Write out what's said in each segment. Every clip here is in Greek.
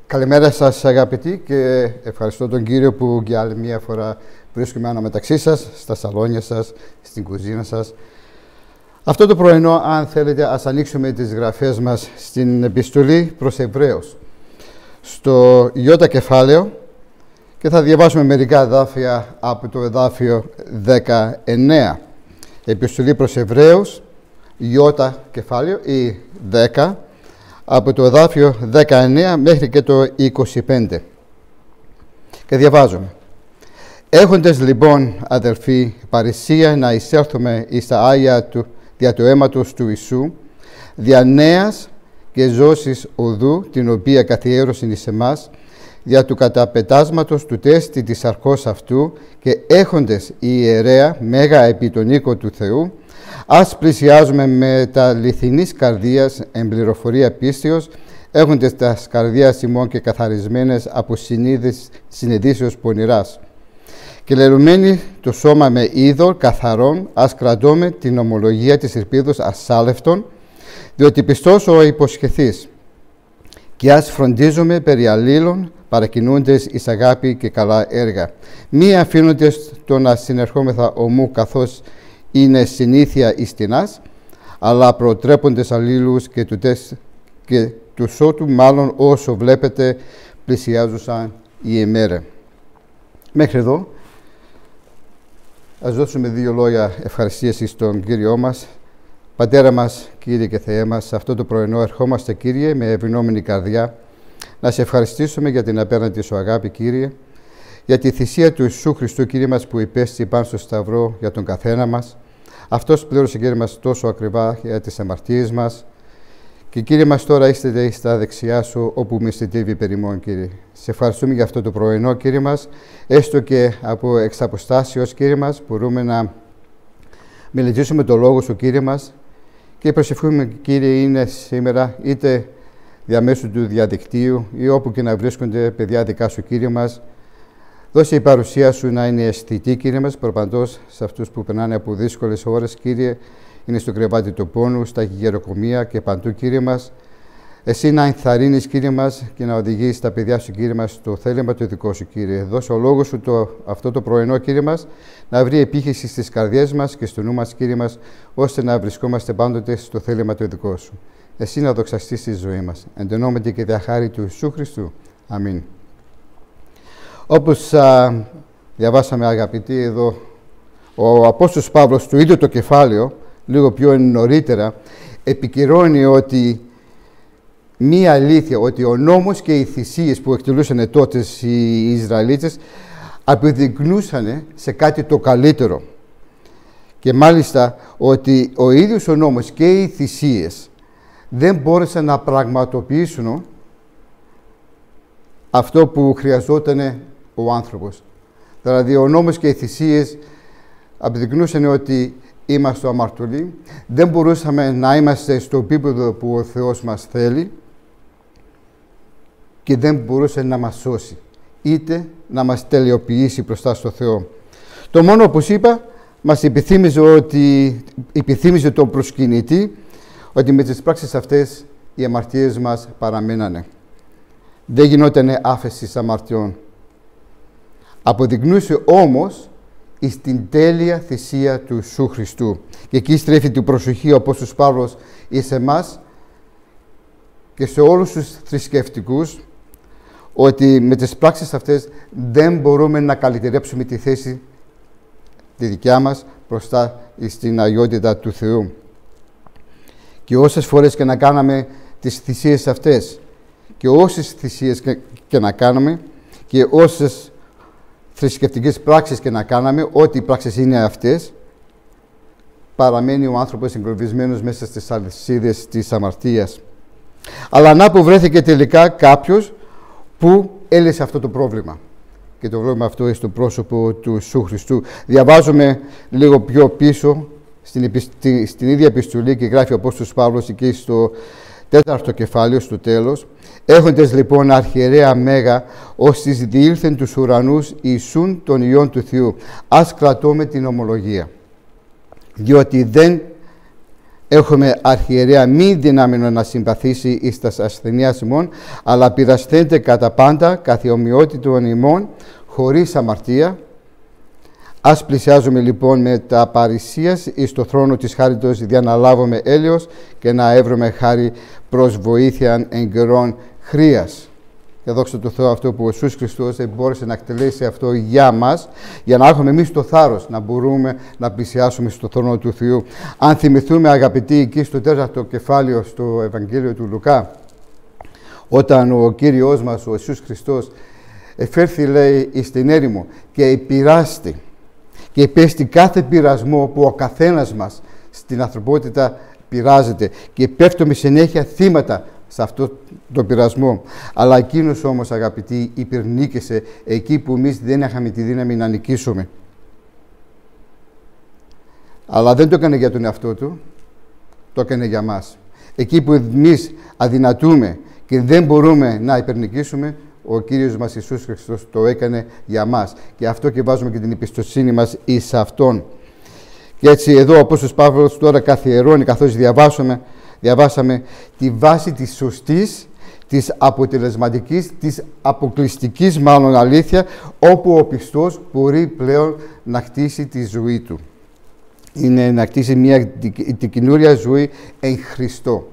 Καλημέρα σας αγαπητοί και ευχαριστώ τον Κύριο που για άλλη μια φορά βρίσκομαι αναμεταξύ σας, στα σαλόνια σας, στην κουζίνα σας. Αυτό το πρωινό, αν θέλετε, ας ανοίξουμε τις γραφές μας στην επιστολή προς Εβραίους, στο Ιώτα κεφάλαιο, και θα διαβάσουμε μερικά εδάφια από το εδάφιο 19. Επιστολή προς Εβραίους, Ιώτα κεφάλαιο ή 10, από το εδάφιο 19 μέχρι και το 25. Και διαβάζουμε. Έχοντες λοιπόν, αδελφοί, παρησία να εισέλθουμε εις τα Άγια του δια του αίματος του Ιησού, δια νέας και ζώσης οδού, την οποία καθιέρωσιν εις εμάς, δια του καταπετάσματος του τέστη της αρχός αυτού, και έχοντες η ιερέα μέγα επί τον οίκο του Θεού, ας πλησιάζουμε με τα λιθινής καρδίας εν πληροφορία πίστεως, έχοντες τα καρδίας ημών και καθαρισμένες από συνειδήσεως πονηράς. Και λερωμένοι το σώμα με είδωρ καθαρόν, ας κρατώμε την ομολογία της ελπίδος ασάλευτον, διότι πιστός ο υποσχεθείς. Και ας φροντίζουμε περί αλλήλων, παρακινούντες εις αγάπη και καλά έργα. Μη αφήνοντες το να συνερχόμεθα ομού καθώς είναι συνήθεια ιστινάς, αλλά προτρέποντες αλλήλους και του σώτου μάλλον όσο βλέπετε πλησιάζουσαν η ημέρα. Μέχρι εδώ ας δώσουμε δύο λόγια ευχαριστίας στον Κύριό μας. Πατέρα μας, Κύριε και Θεέ μας, σε αυτό το πρωινό ερχόμαστε, Κύριε, με ευγνώμενη καρδιά να σε ευχαριστήσουμε για την απέναντι σου αγάπη, Κύριε, για τη θυσία του Ιησού Χριστού, Κύριε μας, που υπέστη πάνω στο σταυρό για τον καθένα μας. Αυτός πλήρωσε, Κύριε μας, τόσο ακριβά για τις αμαρτίες μας. Και, Κύριε μας, τώρα είστε στα δεξιά σου, όπου μυστητεύει περιμόν, Κύριε. Σε ευχαριστούμε για αυτό το πρωινό, Κύριε μας, έστω και από εξ αποστάσεως, Κύριε μας, μπορούμε να μελετήσουμε το λόγο σου, Κύριε μας, και προσευχούμε, Κύριε, είναι σήμερα είτε διαμέσου του διαδικτύου ή όπου και να βρίσκονται παιδιά δικά σου, Κύριε μας. Δώσε η παρουσία σου να είναι αισθητή, Κύριε μας, προπαντός σε αυτούς που περνάνε από δύσκολες ώρες, Κύριε, είναι στο κρεβάτι του πόνου, στα γεροκομεία και παντού, Κύριε μας. Εσύ να ενθαρρύνεις, Κύριε μας, και να οδηγείς τα παιδιά σου, Κύριε μας, στο θέλημα το δικό σου, Κύριε. Δώσε ο λόγος σου αυτό το πρωινό, Κύριε μας, να βρει επίχυση στις καρδιές μας και στο νου μας, Κύριε μας, ώστε να βρισκόμαστε πάντοτε στο θέλημα το δικό σου. Εσύ να δοξαστείς στη ζωή μας. Εν το ονόματι και δια χάρη του Ιησού Χριστού. Αμήν. Όπως διαβάσαμε, αγαπητοί, εδώ, ο Απόστολος Παύλος, το ίδιο το κεφάλαιο, λίγο πιο νωρίτερα, επικυρώνει ότι μία αλήθεια, ότι ο νόμος και οι θυσίες που εκτελούσαν τότε οι Ισραηλίτες αποδεικνούσαν σε κάτι το καλύτερο. Και μάλιστα ότι ο ίδιος ο νόμος και οι θυσίες δεν μπόρεσαν να πραγματοποιήσουν αυτό που χρειαζόταν ο άνθρωπος. Δηλαδή ο νόμος και οι θυσίες αποδεικνούσαν ότι είμαστε αμαρτωλοί, δεν μπορούσαμε να είμαστε στο επίπεδο που ο Θεός μας θέλει και δεν μπορούσε να μας σώσει, είτε να μας τελειοποιήσει μπροστά στο Θεό. Το μόνο, όπως είπα, μας επιθύμιζε τον προσκυνητή ότι με τις πράξεις αυτές οι αμαρτίες μας παραμένανε. Δεν γινότανε άφεση αμαρτιών. Αποδεικνούσε όμως στην τέλεια θυσία του Ιησού Χριστού. Και εκεί στρέφει την προσοχή ο Απόστολος Παύλος εις εμάς και σε όλους τους θρησκευτικούς, ότι με τις πράξεις αυτές δεν μπορούμε να καλυτερέψουμε τη θέση τη δικιά μας μπροστά στην αγιότητα του Θεού. Και όσες φορές και να κάναμε τις θυσίες αυτές και όσες θυσίες και να κάναμε και όσες θρησκευτικές πράξεις και να κάναμε, ό,τι οι πράξεις είναι αυτές, παραμένει ο άνθρωπος εγκλωβισμένος μέσα στις αλυσίδες της αμαρτίας. Αλλά να που βρέθηκε τελικά κάποιος που έλυσε αυτό το πρόβλημα. Και το πρόβλημα αυτό είναι στο πρόσωπο του Ιησού Χριστού. Διαβάζουμε λίγο πιο πίσω στην ίδια επιστολή και γράφει ο Απόστολος Παύλος εκεί στο 4ο κεφάλαιο, στο τέλος. Έχοντες λοιπόν αρχιερέα μέγα, ώστις διήλθεν τους ουρανούς Ιησούν των Υιών του Θεού, ας κρατώμε την ομολογία. Διότι δεν Έχουμε αρχιερέα μη δυνάμενο να συμπαθήσει εις τας ασθενείας ημών, αλλά πειρασθέντε κατά πάντα καθ' ομοιότητον ημών, χωρίς αμαρτία. Ας πλησιάζουμε λοιπόν με τα παρησίας εις το θρόνο της χάριτος, για να λάβουμε έλεος και να έβρουμε χάρη προς βοήθειαν εν καιρών χρείας. Και δόξα τω Θεώ αυτό που ο Ιησούς Χριστός μπόρεσε να εκτελέσει αυτό για μας, για να έχουμε εμείς το θάρρος να μπορούμε να πλησιάσουμε στο θρόνο του Θεού. Αν θυμηθούμε, αγαπητοί, εκεί στο 4ο κεφάλαιο στο Ευαγγέλιο του Λουκά, όταν ο Κύριος μας, ο Ιησούς Χριστός, εφέρθη, λέει, εις την έρημο και επειράστη και υπέστη κάθε πειρασμό που ο καθένας μας στην ανθρωπότητα πειράζεται και πέφτουμε συνέχεια θύματα σε αυτό το πειρασμό. Αλλά εκείνος όμως, αγαπητοί, υπερνίκησε εκεί που εμείς δεν είχαμε τη δύναμη να νικήσουμε. Αλλά δεν το έκανε για τον εαυτό του, το έκανε για μας. Εκεί που εμείς αδυνατούμε και δεν μπορούμε να υπερνικήσουμε, ο Κύριος μας Ιησούς Χριστός το έκανε για μας. Και αυτό και βάζουμε και την εμπιστοσύνη μας εις Αυτόν. Και έτσι εδώ ο Απόστολος Παύλος τώρα καθιερώνει, καθώς διαβάσαμε τη βάση της σωστής, της αποτελεσματικής, της αποκλειστικής μάλλον αλήθεια, όπου ο πιστός μπορεί πλέον να χτίσει τη ζωή του. Είναι να χτίσει την καινούρια ζωή εν Χριστώ.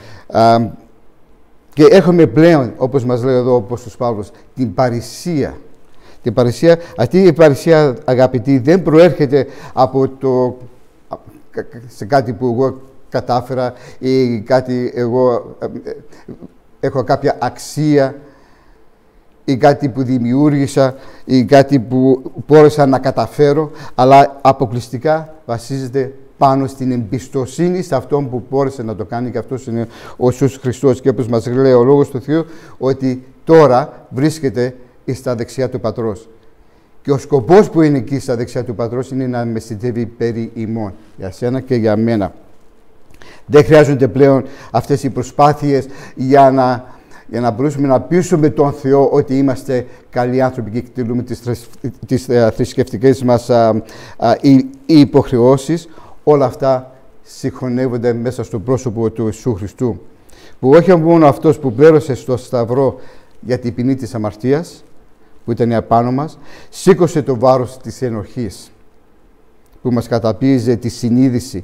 Και έχουμε πλέον, όπως μας λέει εδώ ο Απόστολος Παύλος, την παρησία. Την παρησία. Αυτή η παρησία, αγαπητοί, δεν προέρχεται από σε κάτι που εγώ κατάφερα ή κάτι εγώ έχω κάποια αξία ή κάτι που δημιούργησα ή κάτι που μπόρεσα να καταφέρω, αλλά αποκλειστικά βασίζεται πάνω στην εμπιστοσύνη σε αυτόν που μπόρεσε να το κάνει, και αυτός είναι ο Ιησούς Χριστός. Και όπως μας λέει ο Λόγος του Θεού, ότι τώρα βρίσκεται στα δεξιά του Πατρός. Και ο σκοπός που είναι εκεί στα δεξιά του Πατρός είναι να μεσητεύει περί ημών, για σένα και για μένα. Δεν χρειάζονται πλέον αυτές οι προσπάθειες για να μπορούμε να πείσουμε τον Θεό ότι είμαστε καλοί άνθρωποι και εκτελούμε τις θρησκευτικές μας υποχρεώσεις. Όλα αυτά συγχωνεύονται μέσα στο πρόσωπο του Ιησού Χριστού, που όχι μόνο αυτός που πλήρωσε στο Σταυρό για την ποινή της αμαρτίας που ήταν απάνω μας, σήκωσε το βάρος της ενοχής που μας καταπίεζε τη συνείδηση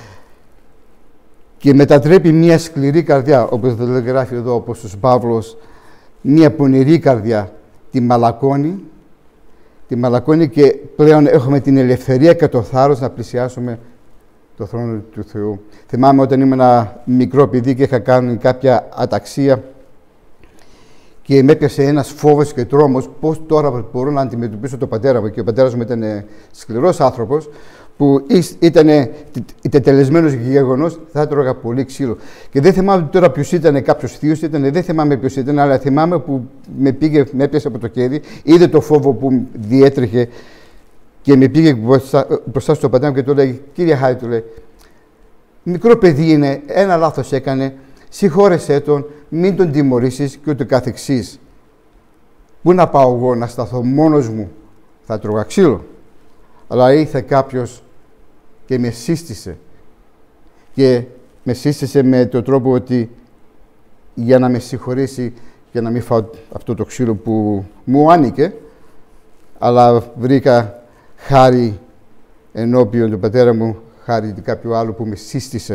και μετατρέπει μια σκληρή καρδιά, όπως γράφει εδώ ο Απόστολος Παύλος, μια πονηρή καρδιά, τη μαλακώνει και πλέον έχουμε την ελευθερία και το θάρρος να πλησιάσουμε το θρόνο του Θεού. Θυμάμαι όταν ήμουν ένα μικρό παιδί και είχα κάνει κάποια αταξία και με έπιασε ένας φόβος και τρόμος πώς τώρα μπορώ να αντιμετωπίσω τον πατέρα μου. Και ο πατέρας μου ήταν σκληρός άνθρωπος που ήταν τετελεσμένος γεγονός, θα έτρωγα πολύ ξύλο. Και δεν θυμάμαι τώρα ποιος ήταν, κάποιος θείος δεν θυμάμαι ποιος ήταν, αλλά θυμάμαι που με έπιασε από το χέρι, είδε το φόβο που διέτρεχε και με πήγε μπροστά στον πατέρα μου και του λέει: «Κύριε Χάρη», του λέει, «μικρό παιδί είναι, ένα λάθος έκανε, συγχώρεσέ τον, μην τον τιμωρήσεις και ούτω καθεξής. Πού να πάω εγώ να σταθώ μόνος μου, θα τρώγα ξύλο». Αλλά ήρθε κάποιος και με σύστησε. Και με σύστησε με τον τρόπο ότι για να με συγχωρήσει και να μην φάω αυτό το ξύλο που μου άνοικε, αλλά βρήκα χάρη ενώπιον του πατέρα μου, χάρη κάποιου άλλου που με σύστησε.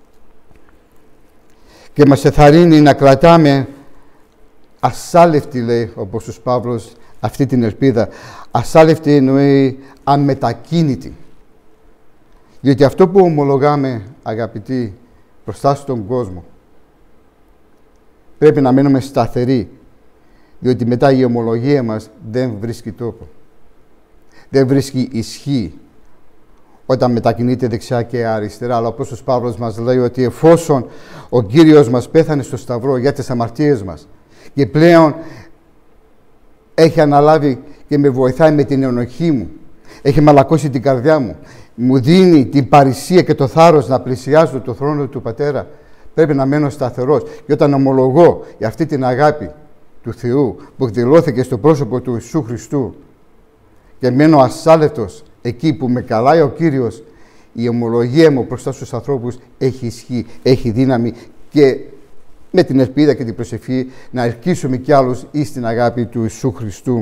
Και μας εθαρρύνει να κρατάμε ασάλευτη, λέει ο Απόστολος Παύλος, αυτή την ελπίδα. Ασάλευτη εννοεί αμετακίνητη. Διότι αυτό που ομολογάμε, αγαπητοί, μπροστά στον κόσμο, πρέπει να μένουμε σταθεροί. Διότι μετά η ομολογία μας δεν βρίσκει τόπο. Δεν βρίσκει ισχύ όταν μετακινείται δεξιά και αριστερά. Αλλά ο Απόστολος Παύλος μας λέει ότι εφόσον ο Κύριος μας πέθανε στο Σταυρό για τις αμαρτίες μας και πλέον έχει αναλάβει και με βοηθάει με την ενοχή μου, έχει μαλακώσει την καρδιά μου, μου δίνει την παρησία και το θάρρος να πλησιάζω το θρόνο του Πατέρα, πρέπει να μένω σταθερός. Και όταν ομολογώ για αυτή την αγάπη του Θεού που εκδηλώθηκε στο πρόσωπο του Ιησού Χριστού και μένω ασάλευτος εκεί που με καλάει ο Κύριος η ομολογία μου μπροστά στους ανθρώπους έχει ισχύ, έχει δύναμη και με την ελπίδα και την προσευχή να ελκύσουμε κι άλλους εις την αγάπη του Ιησού Χριστού.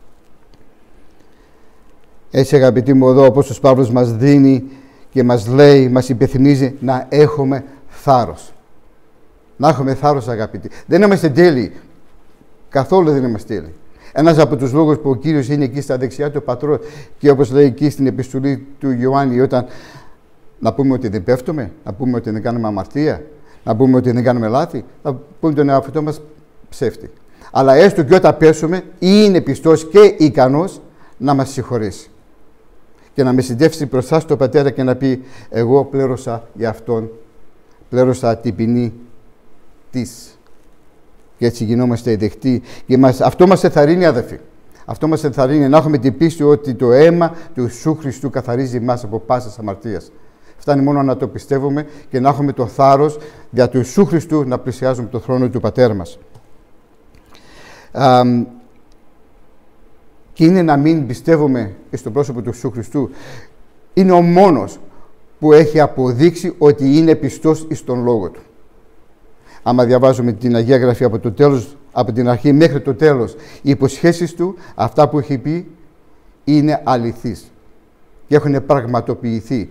Έτσι, αγαπητοί μου, εδώ ο Απόστολος Παύλος μας δίνει και μας λέει, μας υπενθυμίζει να έχουμε θάρρος. Να έχουμε θάρρος, αγαπητοί. Δεν είμαστε τέλειοι. Καθόλου δεν είμαστε τέλειοι. Ένας από τους λόγους που ο Κύριος είναι εκεί στα δεξιά του Πατρός και όπως λέει εκεί στην επιστολή του Ιωάννη, όταν να πούμε ότι δεν πέφτουμε, να πούμε ότι δεν κάνουμε αμαρτία, να πούμε ότι δεν κάνουμε λάθη, να πούμε τον εαυτό μας ψεύτη. Αλλά έστω και όταν πέσουμε, είναι πιστός και ικανός να μας συγχωρήσει. Και να με συντεύσει μπροστά στον Πατέρα και να πει, εγώ πλέρωσα για Αυτόν, πλέρωσα την ποινή της. Και έτσι γινόμαστε δεκτοί. Και αυτό μας ενθαρρύνει, αδελφοί. Αυτό μας ενθαρρύνει να έχουμε την πίστη ότι το αίμα του Ιησού Χριστού καθαρίζει εμάς από πάσης αμαρτίας. Φτάνει μόνο να το πιστεύουμε και να έχουμε το θάρρος για του Ιησού Χριστού να πλησιάζουμε τον θρόνο του Πατέρα μας. Και είναι να μην πιστεύουμε στον πρόσωπο του Ιησού Χριστού. Είναι ο μόνος που έχει αποδείξει ότι είναι πιστός στον Λόγο Του. Άμα διαβάζουμε την Αγία Γραφή από το τέλος, από την αρχή μέχρι το τέλος, οι υποσχέσεις Του, αυτά που έχει πει, είναι αληθείς και έχουν πραγματοποιηθεί.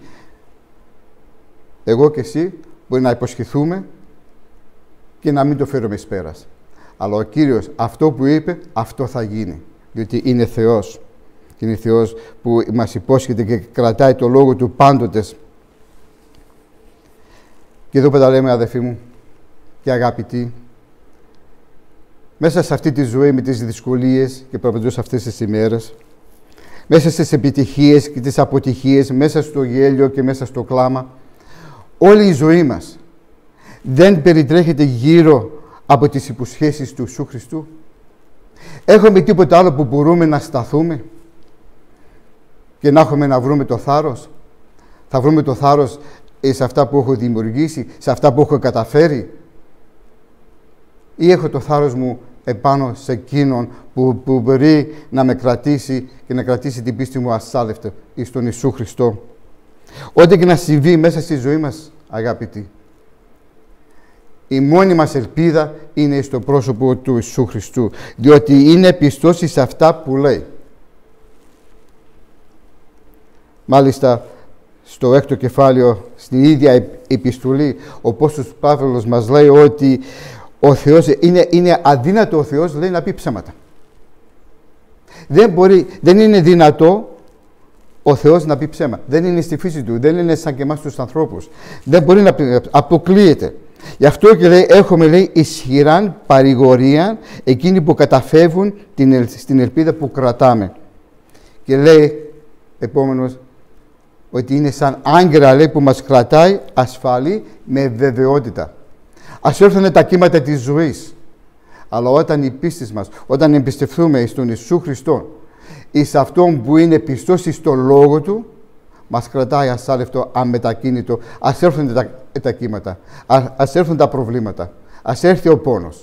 Εγώ και εσύ μπορεί να υποσχεθούμε και να μην το φέρουμε εις πέρας. Αλλά ο Κύριος αυτό που είπε, αυτό θα γίνει. Διότι είναι Θεός. Και είναι Θεός που μας υπόσχεται και κρατάει το Λόγο Του πάντοτε. Και εδώ που τα λέμε, αδελφοί μου και αγαπητοί, μέσα σε αυτή τη ζωή με τις δυσκολίες και προπαντός αυτές τις ημέρες, μέσα στις επιτυχίες και τις αποτυχίες, μέσα στο γέλιο και μέσα στο κλάμα, όλη η ζωή μας δεν περιτρέχεται γύρω από τις υποσχέσεις του Ιησού Χριστού. Έχουμε τίποτα άλλο που μπορούμε να σταθούμε και να έχουμε να βρούμε το θάρρος? Θα βρούμε το θάρρος σε αυτά που έχω δημιουργήσει, σε αυτά που έχω καταφέρει, ή έχω το θάρρος μου επάνω σε εκείνον που μπορεί να με κρατήσει και να κρατήσει την πίστη μου ασάλευτα εις τον Ιησού Χριστό? Ό,τι και να συμβεί μέσα στη ζωή μας, αγαπητοί, η μόνη μας ελπίδα είναι στο πρόσωπο του Ιησού Χριστού, διότι είναι πιστός σε αυτά που λέει. Μάλιστα, στο 6ο κεφάλαιο, στην ίδια επιστολή, ο Απόστολος Παύλος μας λέει ότι ο Θεός, είναι αδύνατο ο Θεός, λέει, να πει ψέματα. Δεν είναι δυνατό ο Θεός να πει ψέμα. Δεν είναι στη φύση Του, δεν είναι σαν και εμάς τους ανθρώπους. Δεν μπορεί να πει, αποκλείεται. Γι' αυτό και λέει, έχουμε, λέει, ισχυράν παρηγορία εκείνοι που καταφεύγουν στην ελπίδα που κρατάμε. Και λέει, επόμενος, ότι είναι σαν άγκυρα, λέει, που μας κρατάει ασφαλή με βεβαιότητα. Ας έρθουν τα κύματα της ζωής, αλλά όταν η πίστη μας, όταν εμπιστευτούμε στον Ιησού Χριστό, εις Αυτόν που είναι πιστός στο Λόγο Του, μας κρατάει ασάλευτο, αμετακίνητο. Ας έρθουν τα κύματα, ας έρθουν τα προβλήματα, ας έρθει ο πόνος.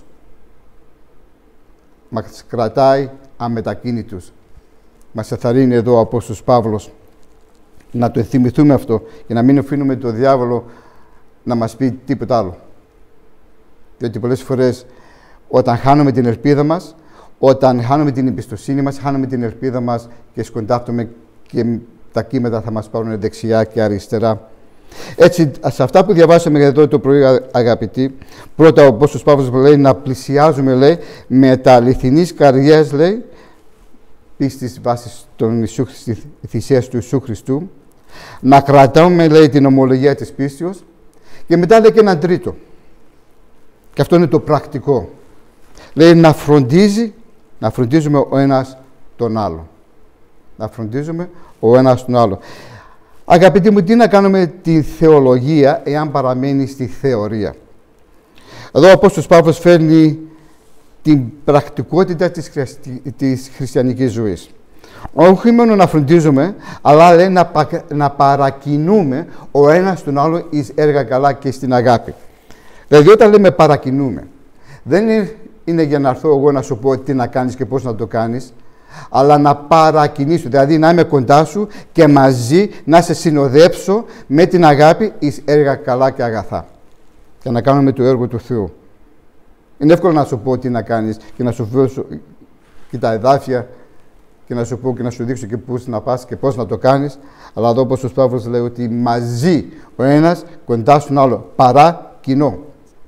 Μας κρατάει αμετακίνητους. Μας εθαρρύνει εδώ ο Απόστολος Παύλος να το θυμηθούμε αυτό και να μην αφήνουμε τον διάβολο να μας πει τίποτα άλλο. Διότι πολλές φορές όταν χάνουμε την ελπίδα μας, όταν χάνουμε την εμπιστοσύνη μας, χάνουμε την ελπίδα μας και σκοντάφτουμε και τα κύματα θα μας πάρουν δεξιά και αριστερά. Έτσι, σε αυτά που διαβάσαμε εδώ το πρωί, αγαπητοί, πρώτα ο Απόστολος Παύλος λέει να πλησιάζουμε, λέει, με τα αληθινής καρδιάς, λέει, πίστης βάσης των θυσίας του Ιησού Χριστού, να κρατάμε, λέει, την ομολογία της πίστεως και μετά λέει και έναν τρίτο. Και αυτό είναι το πρακτικό. Λέει να φροντίζουμε ο ένας τον άλλο. Να φροντίζουμε ο ένας τον άλλο. Αγαπητοί μου, τι να κάνουμε τη θεολογία εάν παραμένει στη θεωρία? Εδώ ο Απόστολος Παύλος φέρνει την πρακτικότητα της χριστιανικής ζωής. Όχι μόνο να φροντίζουμε, αλλά λέει να παρακινούμε ο ένας τον άλλο εις έργα καλά και στην αγάπη. Δηλαδή όταν λέμε παρακινούμε, δεν είναι για να έρθω εγώ να σου πω τι να κάνεις και πώς να το κάνεις, αλλά να παρακινήσω, δηλαδή να είμαι κοντά σου και μαζί να σε συνοδέψω με την αγάπη εις έργα καλά και αγαθά και να κάνουμε το έργο του Θεού. Είναι εύκολο να σου πω τι να κάνεις και να σου δώσω και τα εδάφια και να σου πω και να σου δείξω και πώς να πας και πώς να το κάνεις, αλλά εδώ όπως ο Παύλος λέει ότι μαζί ο ένας κοντά στον άλλο, παρακινώ.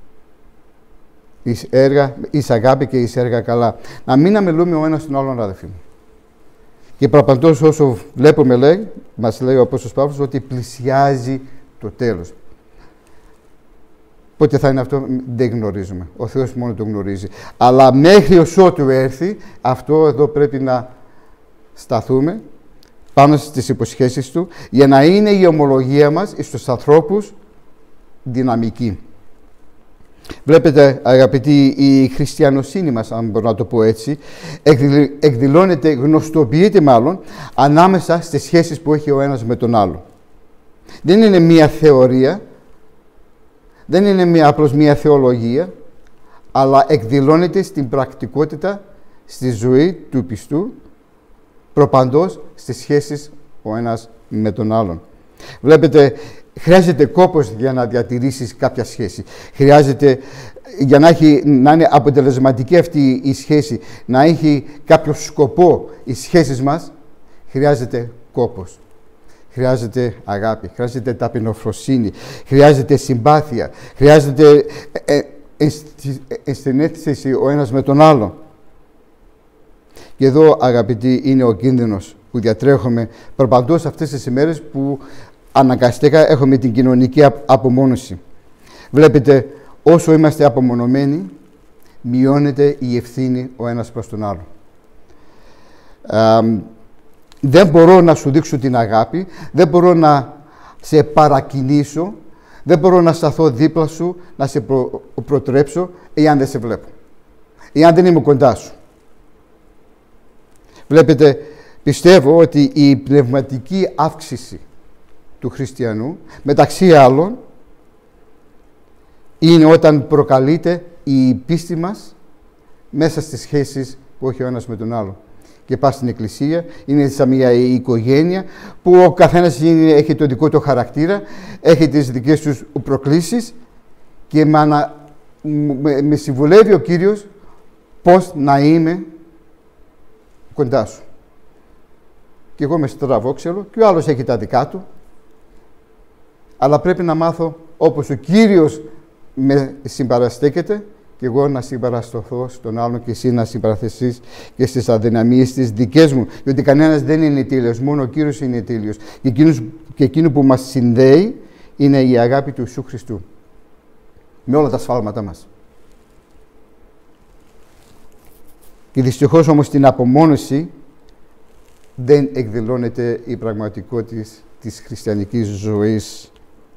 Εις έργα, εις αγάπη και εις έργα καλά. Να μην αμελούμε ο ένας τον άλλον, αδελφοί μου. Και προπαντός όσο βλέπουμε, μας λέει ο Απόστολος Παύλος ότι πλησιάζει το τέλος. Πότε θα είναι αυτό, δεν γνωρίζουμε. Ο Θεός μόνο το γνωρίζει. Αλλά μέχρι ως ότου έρθει, αυτό εδώ πρέπει να σταθούμε πάνω στις υποσχέσεις Του, για να είναι η ομολογία μας στους ανθρώπους δυναμική. Βλέπετε, αγαπητοί, η χριστιανοσύνη μας, αν μπορώ να το πω έτσι, εκδηλώνεται, γνωστοποιείται μάλλον, ανάμεσα στις σχέσεις που έχει ο ένας με τον άλλο. Δεν είναι μία θεωρία, δεν είναι απλώς μία θεολογία, αλλά εκδηλώνεται στην πρακτικότητα, στη ζωή του πιστού, προπαντός στις σχέσεις ο ένας με τον άλλον. Βλέπετε, χρειάζεται κόπος για να διατηρήσεις κάποια σχέση. Χρειάζεται, για να είναι αποτελεσματική αυτή η σχέση, να έχει κάποιο σκοπό οι σχέσεις μας, χρειάζεται κόπος. Χρειάζεται αγάπη, χρειάζεται ταπεινοφροσύνη, χρειάζεται συμπάθεια, χρειάζεται ενσυναίσθηση ο ένας με τον άλλο. Και εδώ, αγαπητοί, είναι ο κίνδυνος που διατρέχουμε προπαντός αυτές τις ημέρες που αναγκαστικά έχουμε την κοινωνική απομόνωση. Βλέπετε, όσο είμαστε απομονωμένοι, μειώνεται η ευθύνη ο ένας προς τον άλλο. Δεν μπορώ να σου δείξω την αγάπη, δεν μπορώ να σε παρακινήσω, δεν μπορώ να σταθώ δίπλα σου, να σε προτρέψω, εάν δεν σε βλέπω, εάν δεν είμαι κοντά σου. Βλέπετε, πιστεύω ότι η πνευματική αύξηση του χριστιανού, μεταξύ άλλων, είναι όταν προκαλείται η πίστη μας μέσα στις σχέσεις που έχει ο ένας με τον άλλο. Και πάει στην εκκλησία, είναι σαν μια οικογένεια που ο καθένας έχει το δικό του χαρακτήρα, έχει τις δικές τους προκλήσεις και με συμβουλεύει ο Κύριος πώς να είμαι κοντά σου. Και εγώ είμαι στραβόξυλο και ο άλλος έχει τα δικά του, αλλά πρέπει να μάθω όπως ο Κύριος με συμπαραστέκεται και εγώ να συμπαρασταθώ στον άλλον και εσύ να συμπαραθεσεις και στις αδυναμίες τις δικές μου. Διότι κανένας δεν είναι τέλειος, μόνο ο Κύριος είναι τέλειος. Και εκείνο που μας συνδέει είναι η αγάπη του Ιησού Χριστού. Με όλα τα σφάλματά μας. Και δυστυχώς όμως στην απομόνωση δεν εκδηλώνεται η πραγματικότητα της χριστιανικής ζωής.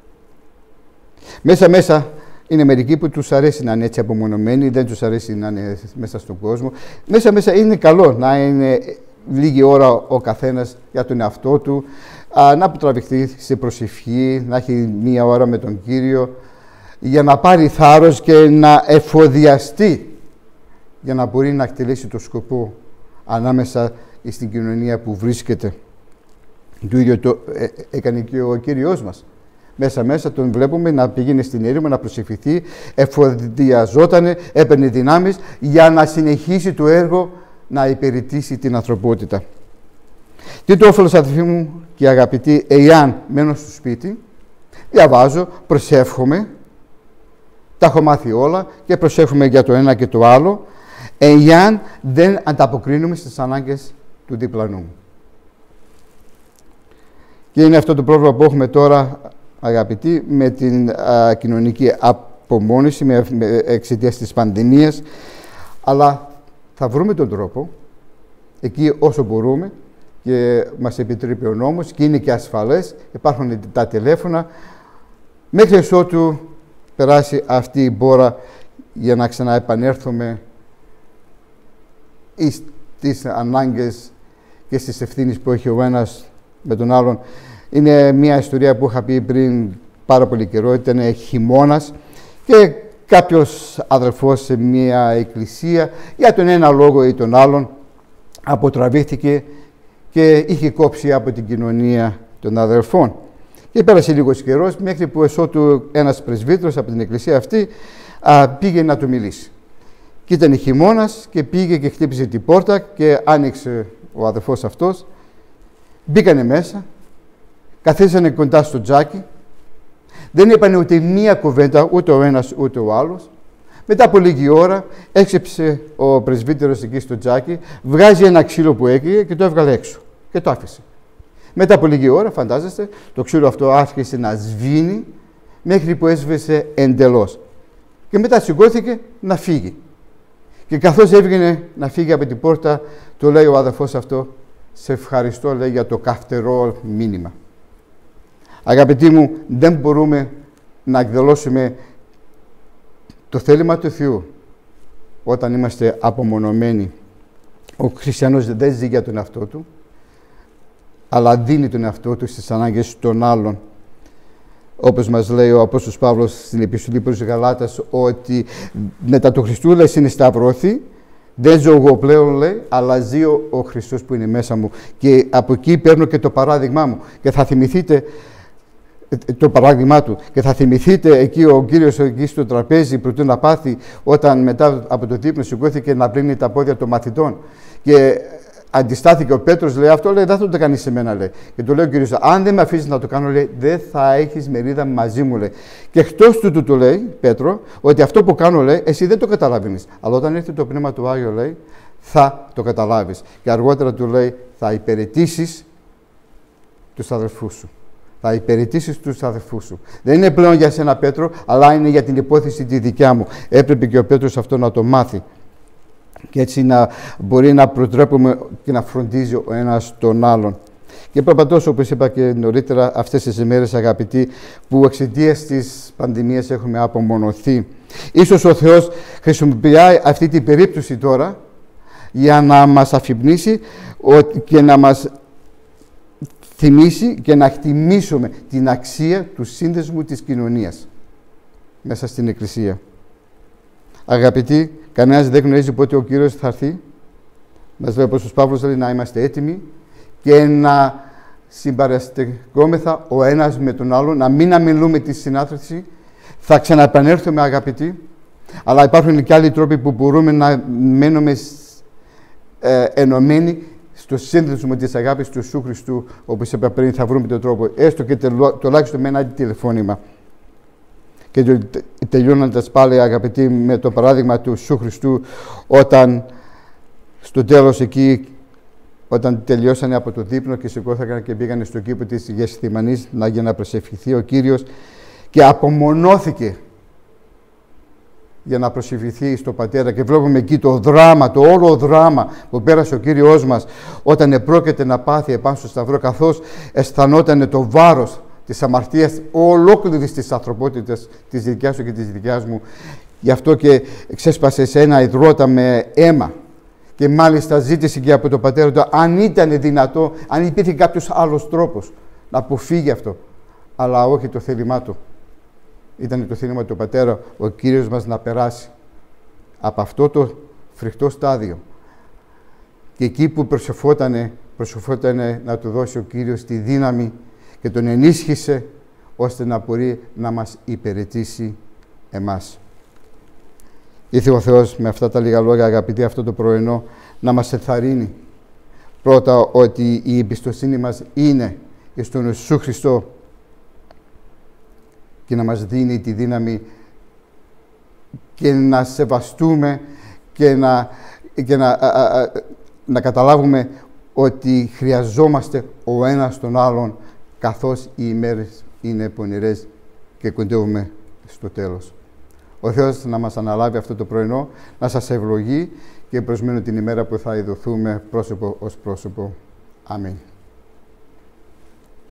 Μέσα είναι μερικοί που τους αρέσει να είναι έτσι απομονωμένοι, δεν τους αρέσει να είναι μέσα στον κόσμο. Μέσα είναι καλό να είναι λίγη ώρα ο καθένας για τον εαυτό του, να τραβηχθεί σε προσευχή, να έχει μία ώρα με τον Κύριο, για να πάρει θάρρος και να εφοδιαστεί, για να μπορεί να εκτελέσει το σκοπό ανάμεσα στην κοινωνία που βρίσκεται. Το ίδιο το έκανε και ο Κύριος μας. Μέσα τον βλέπουμε να πηγαίνει στην έρημο, να προσευχηθεί, εφοδιαζότανε, έπαιρνε δυνάμεις για να συνεχίσει το έργο να υπηρετήσει την ανθρωπότητα. Τι το όφελος, αδελφοί μου και αγαπητοί, εάν μένω στο σπίτι, διαβάζω, προσεύχομαι, τα έχω μάθει όλα και προσεύχομαι για το ένα και το άλλο, εάν δεν ανταποκρίνουμε στις ανάγκες του διπλανού μου. Και είναι αυτό το πρόβλημα που έχουμε τώρα, αγαπητοί, με την κοινωνική απομόνωση, με εξαιτίας της πανδημίας, αλλά θα βρούμε τον τρόπο, εκεί όσο μπορούμε, και μας επιτρέπει ο νόμος και είναι και ασφαλές, υπάρχουν τα τηλέφωνα, μέχρι ότου περάσει αυτή η μπόρα για να ξαναεπανέλθουμε στις ανάγκες και στις ευθύνες που έχει ο ένας με τον άλλον. Είναι μια ιστορία που είχα πει πριν πάρα πολύ καιρό, ήταν χειμώνας και κάποιος αδελφός σε μια εκκλησία, για τον ένα λόγο ή τον άλλον, αποτραβήθηκε και είχε κόψει από την κοινωνία των αδελφών. Και πέρασε λίγος καιρός μέχρι που εσώτου ένας πρεσβύτερος από την εκκλησία αυτή πήγε να του μιλήσει. Και ήταν χειμώνας και πήγε και χτύπησε την πόρτα και άνοιξε ο αδελφός αυτός. Μπήκανε μέσα, καθίσανε κοντά στο τζάκι, δεν είπανε ούτε μία κουβέντα, ούτε ο ένας ούτε ο άλλος. Μετά από λίγη ώρα έξεψε ο πρεσβύτερος εκεί στο τζάκι, βγάζει ένα ξύλο που έκαιγε και το έβγαλε έξω και το άφησε. Μετά από λίγη ώρα, φαντάζεστε, το ξύλο αυτό άρχισε να σβήνει μέχρι που έσβησε εντελώς. Και μετά σηκώθηκε να φύγει. Και καθώς έβγαινε να φύγει από την πόρτα, το λέει ο αδελφός αυτό, «Σε ευχαριστώ», λέει, «για το καυτερό μήνυμα». Αγαπητοί μου, δεν μπορούμε να εκδηλώσουμε το θέλημα του Θεού όταν είμαστε απομονωμένοι. Ο χριστιανός δεν ζει για τον εαυτό του, αλλά δίνει τον εαυτό του στις ανάγκες των άλλων. Όπως μας λέει ο Απόστολος Παύλος στην Επιστολή προς τους Γαλάτας, ότι μετά του Χριστού, λέει, συνισταυρώθη, δεν ζω εγώ πλέον, λέει, αλλά ζει ο Χριστός που είναι μέσα μου. Και από εκεί παίρνω και το παράδειγμά μου. Και θα θυμηθείτε το παράδειγμά του. Και θα θυμηθείτε εκεί ο Κύριος εκεί στο τραπέζι πρωτού να πάθει, όταν μετά από το δείπνο σηκώθηκε να πλύνει τα πόδια των μαθητών. Και αντιστάθηκε ο Πέτρος, λέει, αυτό, λέει, δεν θα το κάνεις σε μένα, λέει. Και του λέει ο Κύριος, αν δεν με αφήσεις να το κάνω, λέει, δεν θα έχεις μερίδα μαζί μου, λέει. Και εκτός τούτου του λέει, Πέτρο, ότι αυτό που κάνω, λέει, εσύ δεν το καταλαβαίνεις. Αλλά όταν έρθει το Πνεύμα του Άγιο, λέει, θα το καταλάβεις. Και αργότερα του λέει, θα υπηρετήσεις τους αδελφούς σου. Θα υπηρετήσεις τους αδελφούς σου. Δεν είναι πλέον για σένα, Πέτρο, αλλά είναι για την υπόθεση τη δικιά μου. Έπρεπε και ο Πέτρος αυτό να το μάθει. Και έτσι να μπορεί να προτρέπουμε και να φροντίζει ο ένας τον άλλον. Και προπαντός, όπως είπα και νωρίτερα, αυτές τις ημέρες, αγαπητοί, που εξαιτίας της πανδημίας έχουμε απομονωθεί. Ίσως ο Θεός χρησιμοποιεί αυτή την περίπτωση τώρα για να μας αφυπνήσει και να μας θυμίσει και να εκτιμήσουμε την αξία του σύνδεσμου της κοινωνίας μέσα στην Εκκλησία. Αγαπητοί, κανένας δεν γνωρίζει πότε ο Κύριος θα έρθει. Μας λέει ο Απόστολος Παύλος, λέει, να είμαστε έτοιμοι και να συμπαραστεκόμεθα ο ένας με τον άλλον, να μην αμιλούμε τη συνάθρηση. Θα ξαναεπανέλθουμε, αγαπητοί, αλλά υπάρχουν και άλλοι τρόποι που μπορούμε να μένουμε ενωμένοι στο σύνδεσμο της αγάπης του Ιησού Χριστού, όπως είπα πριν, θα βρούμε τον τρόπο, έστω και τουλάχιστον με ένα τηλεφώνημα. Και τελειώνοντας πάλι, αγαπητοί, με το παράδειγμα του Ιησού Χριστού, όταν στο τέλος εκεί, όταν τελειώσανε από το δείπνο και σηκώθηκαν και πήγανε στο κήπο της Γεσθημανής για να προσευχηθεί ο Κύριος και απομονώθηκε για να προσευχηθεί στο Πατέρα, και βλέπουμε εκεί το δράμα, το όλο δράμα που πέρασε ο Κύριος μας όταν επρόκειται να πάθει επάνω στο Σταυρό, καθώς αισθανόταν το βάρος της αμαρτίας ολόκληρης της ανθρωπότητας, της δικιάς σου και της δικιάς μου. Γι' αυτό και ξέσπασε σε ένα υδρότα με αίμα. Και μάλιστα ζήτησε και από τον Πατέρα του, αν ήταν δυνατό, αν υπήρχε κάποιος άλλος τρόπος να αποφύγει αυτό. Αλλά όχι το θέλημά του. Ήταν το θέλημα του Πατέρα, ο Κύριος μας να περάσει από αυτό το φρικτό στάδιο. Και εκεί που προσευχότανε να του δώσει ο Κύριος τη δύναμη και τον ενίσχυσε ώστε να μπορεί να μας υπηρετήσει εμάς. Ήθελε ο Θεός με αυτά τα λίγα λόγια, αγαπητοί, αυτό το πρωινό να μας ενθαρρύνει. Πρώτα, ότι η εμπιστοσύνη μας είναι στον Ιησού Χριστό και να μας δίνει τη δύναμη και να σεβαστούμε και να καταλάβουμε ότι χρειαζόμαστε ο ένας τον άλλον, καθώς οι ημέρες είναι πονηρές και κοντεύουμε στο τέλος. Ο Θεός να μας αναλάβει αυτό το πρωινό, να σας ευλογεί και προσμένω την ημέρα που θα ειδωθούμε πρόσωπο ως πρόσωπο. Αμήν.